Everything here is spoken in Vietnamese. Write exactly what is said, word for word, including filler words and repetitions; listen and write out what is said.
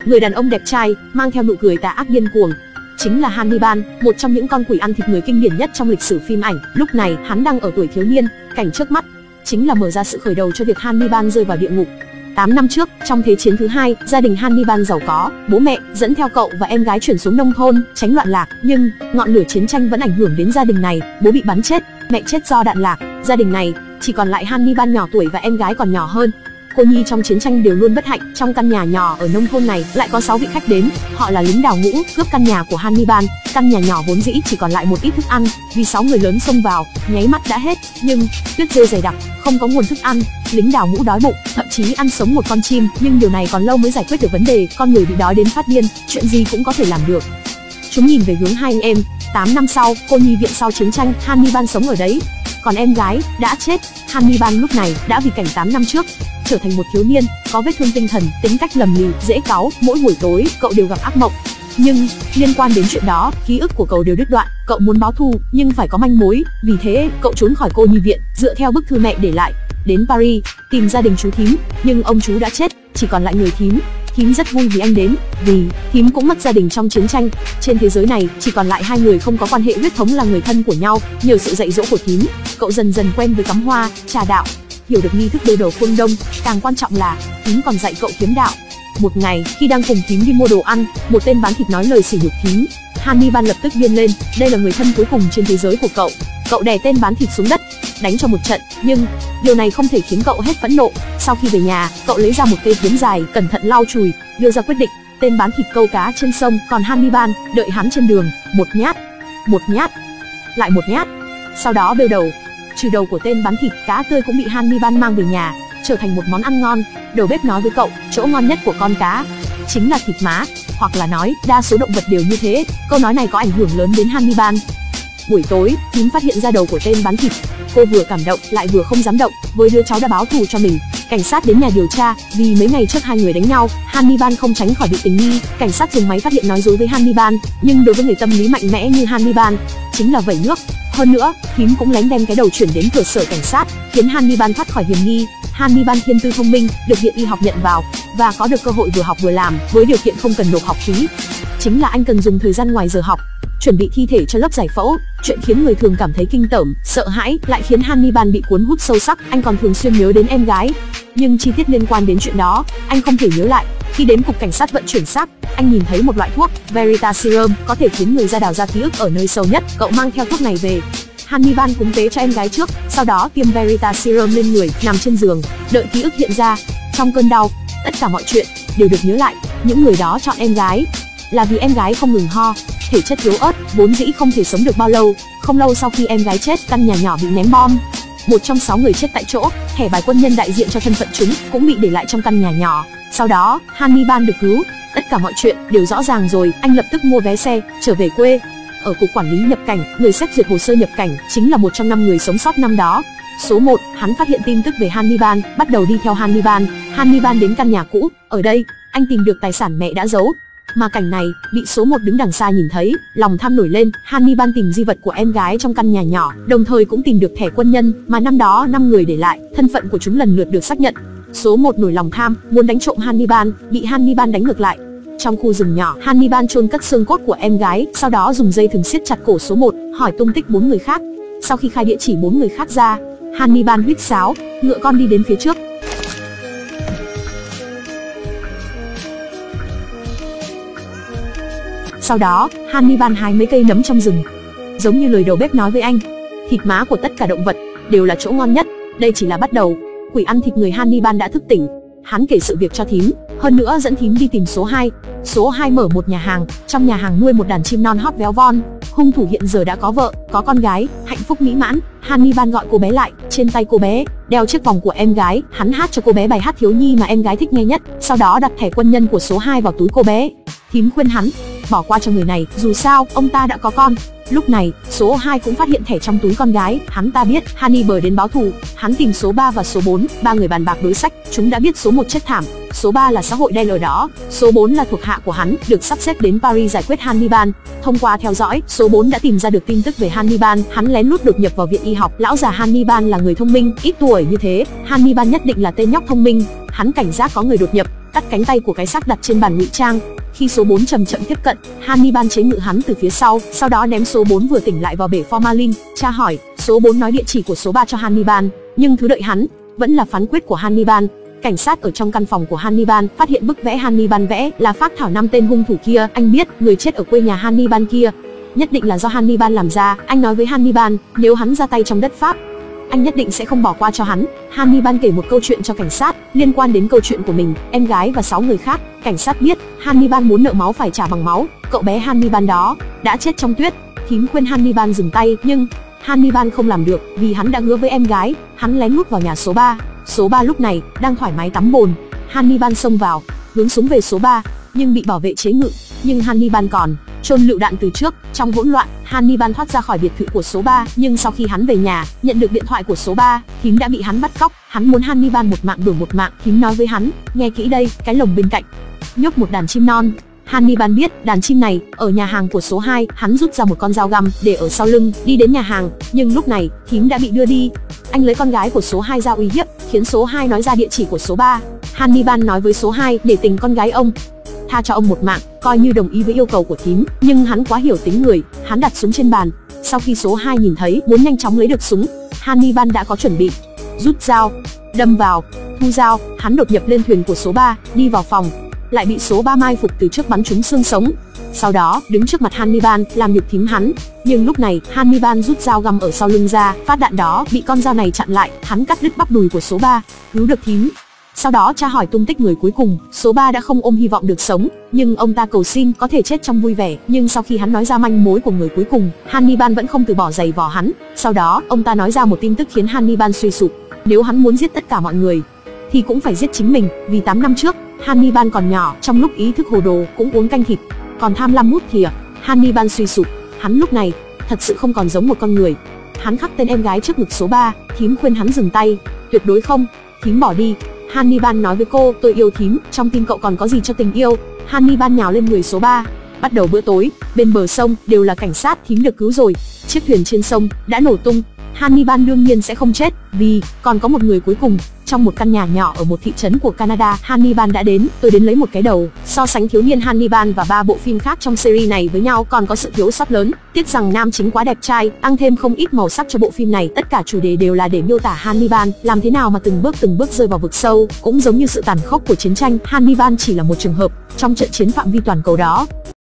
Người đàn ông đẹp trai, mang theo nụ cười tà ác điên cuồng, chính là Hannibal, một trong những con quỷ ăn thịt người kinh điển nhất trong lịch sử phim ảnh. Lúc này, hắn đang ở tuổi thiếu niên, cảnh trước mắt chính là mở ra sự khởi đầu cho việc Hannibal rơi vào địa ngục. tám năm trước, trong Thế chiến thứ hai, gia đình Hannibal giàu có, bố mẹ dẫn theo cậu và em gái chuyển xuống nông thôn, tránh loạn lạc, nhưng ngọn lửa chiến tranh vẫn ảnh hưởng đến gia đình này, bố bị bắn chết, mẹ chết do đạn lạc, gia đình này chỉ còn lại Hannibal nhỏ tuổi và em gái còn nhỏ hơn. Cô nhi trong chiến tranh đều luôn bất hạnh. Trong căn nhà nhỏ ở nông thôn này lại có sáu vị khách đến, họ là lính đào ngũ cướp căn nhà của Hannibal. Căn nhà nhỏ vốn dĩ chỉ còn lại một ít thức ăn, vì sáu người lớn xông vào, nháy mắt đã hết. Nhưng tuyết rơi dày đặc, không có nguồn thức ăn, lính đào ngũ đói bụng, thậm chí ăn sống một con chim. Nhưng điều này còn lâu mới giải quyết được vấn đề, con người bị đói đến phát điên, chuyện gì cũng có thể làm được. Chúng nhìn về hướng hai anh em. tám năm sau, cô nhi viện sau chiến tranh, Hannibal sống ở đấy, còn em gái đã chết. Hannibal lúc này đã vì cảnh tám năm trước trở thành một thiếu niên có vết thương tinh thần, tính cách lầm lì, dễ cáu. Mỗi buổi tối cậu đều gặp ác mộng, nhưng liên quan đến chuyện đó, ký ức của cậu đều đứt đoạn. Cậu muốn báo thù nhưng phải có manh mối, vì thế cậu trốn khỏi cô nhi viện, dựa theo bức thư mẹ để lại, đến Paris tìm gia đình chú thím. Nhưng ông chú đã chết, chỉ còn lại người thím. Thím rất vui vì anh đến, vì thím cũng mất gia đình trong chiến tranh. Trên thế giới này chỉ còn lại hai người không có quan hệ huyết thống là người thân của nhau. Nhờ sự dạy dỗ của thím, cậu dần dần quen với cắm hoa, trà đạo, hiểu được nghi thức đối đầu phương Đông. Càng quan trọng là thím còn dạy cậu kiếm đạo. Một ngày, khi đang cùng thím đi mua đồ ăn, một tên bán thịt nói lời sỉ nhục thím. Hannibal lập tức điên lên, đây là người thân cuối cùng trên thế giới của cậu. Cậu đè tên bán thịt xuống đất, đánh cho một trận, nhưng điều này không thể khiến cậu hết phẫn nộ. Sau khi về nhà, cậu lấy ra một cây kiếm dài, cẩn thận lau chùi, đưa ra quyết định. Tên bán thịt câu cá trên sông, còn Hannibal đợi hắn trên đường. Một nhát, một nhát, lại một nhát, sau đó bêu đầu, trừ đầu của tên bán thịt. Cá tươi cũng bị Hannibal mang về nhà, trở thành một món ăn ngon. Đầu bếp nói với cậu, chỗ ngon nhất của con cá chính là thịt má, hoặc là nói đa số động vật đều như thế. Câu nói này có ảnh hưởng lớn đến Hannibal. Buổi tối, thím phát hiện ra đầu của tên bán thịt. Cô vừa cảm động lại vừa không dám động, với đứa cháu đã báo thù cho mình. Cảnh sát đến nhà điều tra, vì mấy ngày trước hai người đánh nhau, Hannibal không tránh khỏi bị tình nghi. Cảnh sát dùng máy phát hiện nói dối với Hannibal, nhưng đối với người tâm lý mạnh mẽ như Hannibal, chính là vẩy nước. Hơn nữa, thím cũng lén đem cái đầu chuyển đến cửa sở cảnh sát, khiến Hannibal thoát khỏi hiểm nghi. Hannibal thiên tư thông minh, được viện y học nhận vào, và có được cơ hội vừa học vừa làm, với điều kiện không cần nộp học phí. Chính là anh cần dùng thời gian ngoài giờ học chuẩn bị thi thể cho lớp giải phẫu. Chuyện khiến người thường cảm thấy kinh tởm, sợ hãi, lại khiến Hannibal bị cuốn hút sâu sắc. Anh còn thường xuyên nhớ đến em gái, nhưng chi tiết liên quan đến chuyện đó anh không thể nhớ lại. Khi đến cục cảnh sát vận chuyển xác, anh nhìn thấy một loại thuốc Veritas Serum có thể khiến người da đào ra ký ức ở nơi sâu nhất. Cậu mang theo thuốc này về. Hannibal cúng tế cho em gái trước, sau đó tiêm Veritas Serum lên người, nằm trên giường, đợi ký ức hiện ra. Trong cơn đau, tất cả mọi chuyện đều được nhớ lại. Những người đó chọn em gái là vì em gái không ngừng ho, thể chất yếu ớt, vốn dĩ không thể sống được bao lâu. Không lâu sau khi em gái chết, căn nhà nhỏ bị ném bom. Một trong sáu người chết tại chỗ, thẻ bài quân nhân đại diện cho thân phận chúng cũng bị để lại trong căn nhà nhỏ. Sau đó, Hannibal được cứu. Tất cả mọi chuyện đều rõ ràng rồi, anh lập tức mua vé xe, trở về quê. Ở cục quản lý nhập cảnh, người xét duyệt hồ sơ nhập cảnh chính là một trong năm người sống sót năm đó. Số một, hắn phát hiện tin tức về Hannibal, bắt đầu đi theo Hannibal. Hannibal đến căn nhà cũ, ở đây, anh tìm được tài sản mẹ đã giấu. Mà cảnh này bị số một đứng đằng xa nhìn thấy, lòng tham nổi lên. Hannibal tìm di vật của em gái trong căn nhà nhỏ, đồng thời cũng tìm được thẻ quân nhân mà năm đó năm người để lại, thân phận của chúng lần lượt được xác nhận. Số một nổi lòng tham, muốn đánh trộm Hannibal, bị Hannibal đánh ngược lại. Trong khu rừng nhỏ, Hannibal chôn cất xương cốt của em gái, sau đó dùng dây thừng siết chặt cổ số một, hỏi tung tích bốn người khác. Sau khi khai địa chỉ bốn người khác ra, Hannibal huýt sáo, ngựa con đi đến phía trước. Sau đó, Hannibal hái mấy cây nấm trong rừng. Giống như lời đầu bếp nói với anh, thịt má của tất cả động vật đều là chỗ ngon nhất. Đây chỉ là bắt đầu. Quỷ ăn thịt người Hannibal đã thức tỉnh. Hắn kể sự việc cho thím, hơn nữa dẫn thím đi tìm số hai. Số hai mở một nhà hàng, trong nhà hàng nuôi một đàn chim non hót véo von. Hung thủ hiện giờ đã có vợ, có con gái, hạnh phúc mỹ mãn. Hannibal gọi cô bé lại, trên tay cô bé đeo chiếc vòng của em gái. Hắn hát cho cô bé bài hát thiếu nhi mà em gái thích nghe nhất, sau đó đặt thẻ quân nhân của số hai vào túi cô bé. Thím khuyên hắn bỏ qua cho người này, dù sao ông ta đã có con. Lúc này, số hai cũng phát hiện thẻ trong túi con gái. Hắn ta biết Hannibal đến báo thù. Hắn tìm số ba và số bốn, ba người bàn bạc đối sách. Chúng đã biết số một chết thảm, số ba là xã hội đen ở đó, số bốn là thuộc hạ của hắn, được sắp xếp đến Paris giải quyết Hannibal. Thông qua theo dõi, số bốn đã tìm ra được tin tức về Hannibal. Hắn lén lút đột nhập vào viện y học. Lão già Hannibal là người thông minh, ít tuổi như thế, Hannibal nhất định là tên nhóc thông minh. Hắn cảnh giác có người đột nhập, cắt cánh tay của cái xác đặt trên bàn ngụy trang. Khi số bốn chậm chậm tiếp cận, Hannibal chế ngự hắn từ phía sau, sau đó ném số bốn vừa tỉnh lại vào bể formalin. Tra hỏi, số bốn nói địa chỉ của số ba cho Hannibal, nhưng thứ đợi hắn vẫn là phán quyết của Hannibal. Cảnh sát ở trong căn phòng của Hannibal phát hiện bức vẽ Hannibal vẽ là phác thảo năm tên hung thủ kia. Anh biết người chết ở quê nhà Hannibal kia nhất định là do Hannibal làm ra. Anh nói với Hannibal, nếu hắn ra tay trong đất Pháp, anh nhất định sẽ không bỏ qua cho hắn. Hannibal kể một câu chuyện cho cảnh sát liên quan đến câu chuyện của mình, em gái và sáu người khác. Cảnh sát biết Hannibal muốn nợ máu phải trả bằng máu. Cậu bé Hannibal đó đã chết trong tuyết. Thím khuyên Hannibal dừng tay, nhưng Hannibal không làm được vì hắn đã hứa với em gái. Hắn lén lút vào nhà số ba. Số ba lúc này đang thoải mái tắm bồn. Hannibal xông vào, hướng súng về số ba, nhưng bị bảo vệ chế ngự. Nhưng Hannibal còn chôn lựu đạn từ trước. Trong hỗn loạn, Hannibal thoát ra khỏi biệt thự của số ba, nhưng sau khi hắn về nhà, nhận được điện thoại của số ba, thím đã bị hắn bắt cóc. Hắn muốn Hannibal một mạng đổi một mạng. Thím nói với hắn, nghe kỹ đây, cái lồng bên cạnh nhốt một đàn chim non. Hannibal biết đàn chim này ở nhà hàng của số hai. Hắn rút ra một con dao găm để ở sau lưng, đi đến nhà hàng, nhưng lúc này thím đã bị đưa đi. Anh lấy con gái của số hai ra uy hiếp, khiến số hai nói ra địa chỉ của số ba. Hannibal nói với số hai để tình con gái ông, tha cho ông một mạng, coi như đồng ý với yêu cầu của thím. Nhưng hắn quá hiểu tính người, hắn đặt súng trên bàn. Sau khi số hai nhìn thấy, muốn nhanh chóng lấy được súng, Hannibal đã có chuẩn bị, rút dao, đâm vào, thu dao. Hắn đột nhập lên thuyền của số ba, đi vào phòng, lại bị số ba mai phục từ trước bắn trúng xương sống. Sau đó đứng trước mặt Hannibal làm nhục thím hắn. Nhưng lúc này Hannibal rút dao găm ở sau lưng ra, phát đạn đó bị con dao này chặn lại. Hắn cắt đứt bắp đùi của số ba, cứu được thím. Sau đó tra hỏi tung tích người cuối cùng. Số ba đã không ôm hy vọng được sống, nhưng ông ta cầu xin có thể chết trong vui vẻ. Nhưng sau khi hắn nói ra manh mối của người cuối cùng, Hannibal vẫn không từ bỏ giày vò hắn. Sau đó ông ta nói ra một tin tức khiến Hannibal suy sụp. Nếu hắn muốn giết tất cả mọi người thì cũng phải giết chính mình, vì tám năm trước Hannibal còn nhỏ, trong lúc ý thức hồ đồ cũng uống canh thịt. Còn tham lam mút thìa. Hannibal suy sụp. Hắn lúc này thật sự không còn giống một con người. Hắn khắc tên em gái trước ngực số ba. Thím khuyên hắn dừng tay, tuyệt đối không. Thím bỏ đi. Hannibal nói với cô, tôi yêu thím, trong tim cậu còn có gì cho tình yêu. Hannibal nhào lên người số ba. Bắt đầu bữa tối. Bên bờ sông đều là cảnh sát. Thím được cứu rồi. Chiếc thuyền trên sông đã nổ tung. Hannibal đương nhiên sẽ không chết, vì còn có một người cuối cùng. Trong một căn nhà nhỏ ở một thị trấn của Canada, Hannibal đã đến. Tôi đến lấy một cái đầu. So sánh thiếu niên Hannibal và ba bộ phim khác trong series này với nhau còn có sự thiếu sót lớn. Tiếc rằng nam chính quá đẹp trai, tăng thêm không ít màu sắc cho bộ phim này. Tất cả chủ đề đều là để miêu tả Hannibal làm thế nào mà từng bước từng bước rơi vào vực sâu. Cũng giống như sự tàn khốc của chiến tranh, Hannibal chỉ là một trường hợp trong trận chiến phạm vi toàn cầu đó.